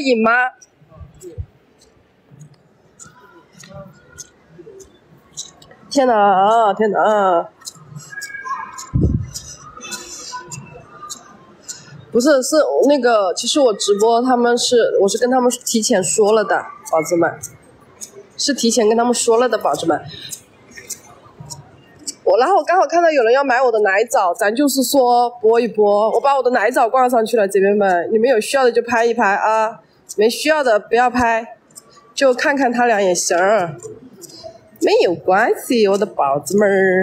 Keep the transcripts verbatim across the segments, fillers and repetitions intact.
瘾吗？天哪，天哪！不是，是那个，其实我直播，他们是，我是跟他们提前说了的，宝子们，是提前跟他们说了的，宝子们。我然后我刚好看到有人要买我的奶枣，咱就是说播一播，我把我的奶枣挂上去了，姐妹们，你们有需要的就拍一拍啊，没需要的不要拍，就看看他俩也行，没有关系，我的宝子们儿。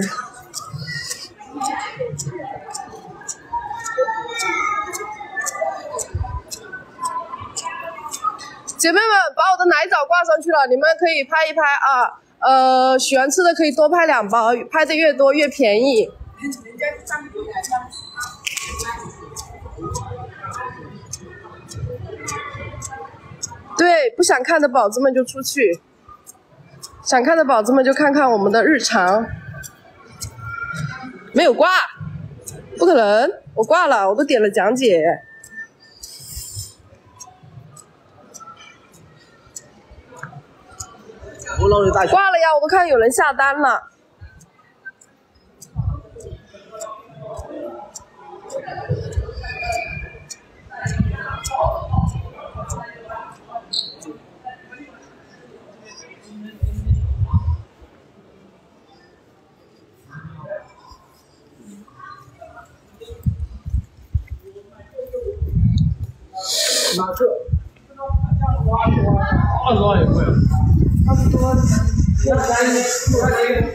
姐妹们，把我的奶枣挂上去了，你们可以拍一拍啊。呃，喜欢吃的可以多拍两包，拍的越多越便宜。对，不想看的宝子们就出去，想看的宝子们就看看我们的日常。没有挂，不可能，我挂了，我都点了讲解。挂了呀，我都看有人下单了。 哪个？二十万也会。差不多，要三十块钱。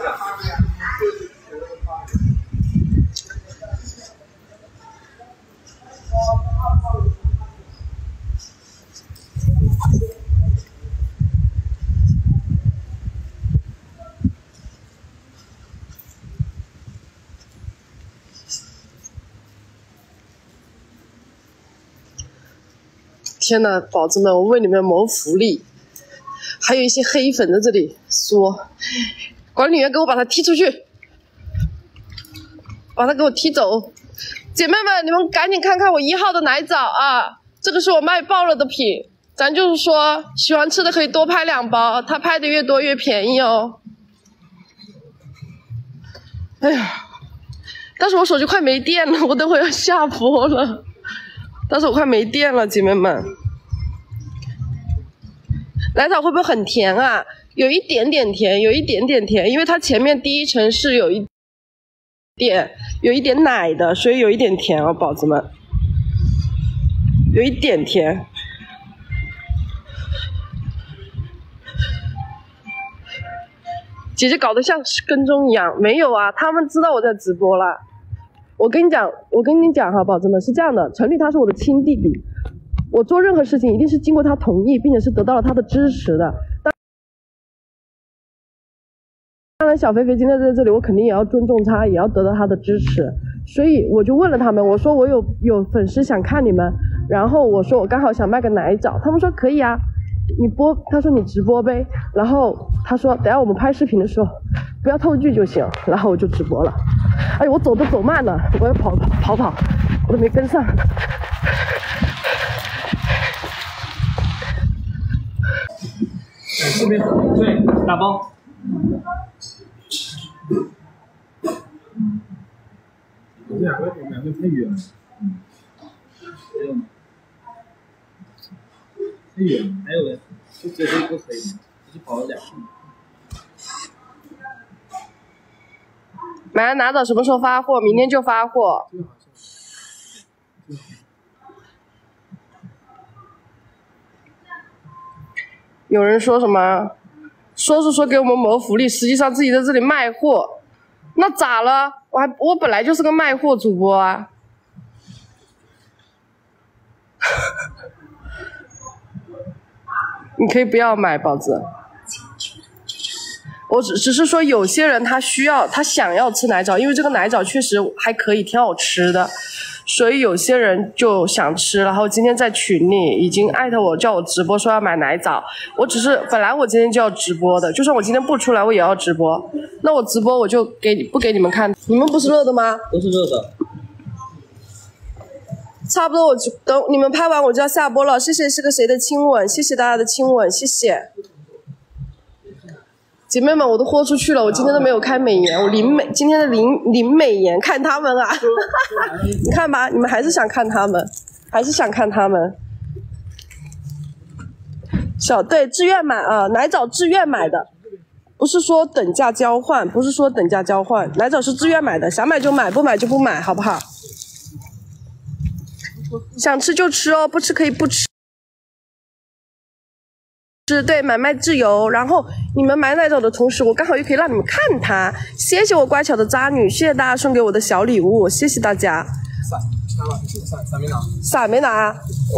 天呐，宝子们，我为你们谋福利。还有一些黑粉在这里说，管理员给我把他踢出去，把他给我踢走。姐妹们，你们赶紧看看我一号的奶枣啊，这个是我卖爆了的品，咱就是说喜欢吃的可以多拍两包，他拍的越多越便宜哦。哎呀，但是我手机快没电了，我等会要下播了，但是我快没电了，姐妹们。奶枣会不会很甜啊？有一点点甜，有一点点甜，因为它前面第一层是有一点有一点奶的，所以有一点甜哦，宝子们，有一点甜。姐姐搞得像跟踪一样，没有啊，他们知道我在直播了。我跟你讲，我跟你讲哈，宝子们是这样的，陈律他是我的亲弟弟。我做任何事情一定是经过他同意，并且是得到了他的支持的。当然，小肥肥今天在这里，我肯定也要尊重他，也要得到他的支持。所以我就问了他们，我说我有有粉丝想看你们，然后我说我刚好想卖个奶枣，他们说可以啊，你播，他说你直播呗，然后他说等下我们拍视频的时候不要透剧就行，然后我就直播了。哎，我走都走慢了，我要跑跑跑跑，我都没跟上。 这边对，打包。这两个两个太远了，嗯，还有吗？太远了，还有嘞，就这个不可以吗？就跑了两步。 买了奶枣什么时候发货？明天就发货。有人说什么？说是说给我们谋福利，实际上自己在这里卖货，那咋了？我还我本来就是个卖货主播啊。你可以不要买，宝子。我只只是说有些人他需要他想要吃奶枣，因为这个奶枣确实还可以，挺好吃的。所以有些人就想吃，然后今天在群里已经艾特我，叫我直播说要买奶枣。我只是本来我今天就要直播的，就算我今天不出来，我也要直播。那我直播我就给你不给你们看，你们不是热的吗？ 都是热的。 差不多我就等你们拍完我就要下播了。谢谢是个谁的亲吻，谢谢大家的亲吻，谢谢。姐妹们，我都豁出去了，我今天都没有开美颜，我零美今天的零零美颜，看他们啊，你看吧，你们还是想看他们，还是想看他们。小对自愿买啊，奶枣自愿买的。不是说等价交换，不是说等价交换，奶枣是自愿买的，想买就买，不买就不买，好不好？想吃就吃哦，不吃可以不吃。是对，买卖自由。然后你们买奶枣的同时，我刚好又可以让你们看它。谢谢我乖巧的渣女，谢谢大家送给我的小礼物，谢谢大家。 伞，拿吧，伞伞没拿。 伞没拿。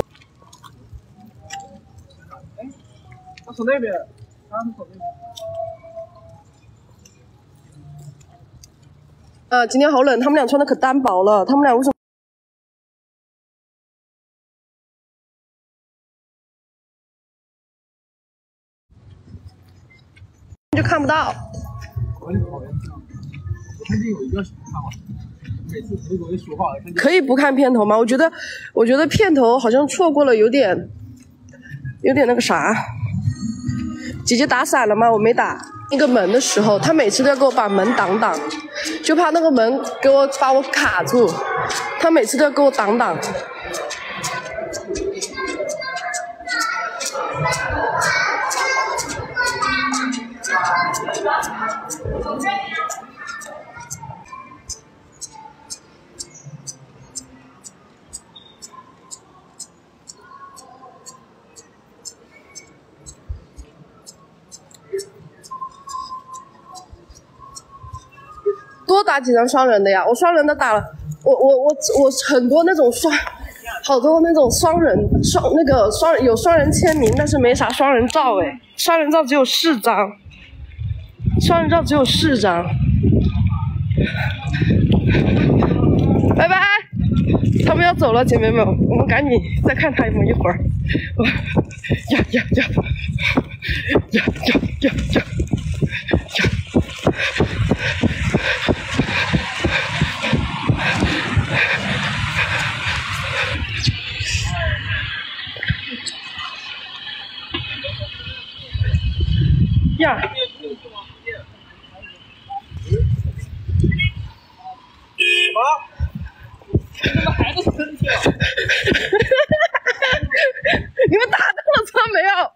哎，他从那边，他从那边。 呃，今天好冷，他们俩穿的可单薄了。他们俩为什么就看不到？ 我也讨厌这样。我看见有一个什么看完，每次回国一说话， 可以不看片头吗？我觉得，我觉得片头好像错过了，有点，有点那个啥。姐姐打伞了吗？我没打。那个门的时候，他每次都要给我把门挡挡，就怕那个门给我把我卡住，他每次都要给我挡挡。多打几张双人的呀，我双人的打了，我我我我很多那种双，好多那种双人双那个双有双人签名，但是没啥双人照哎，双人照只有四张，双人照只有四张，拜拜，他们要走了，姐妹们，我们赶紧再看他们一会儿，呀呀呀，呀呀呀呀呀。呀！ 什么？你怎么孩子身体啊？ 你们打到了车没有？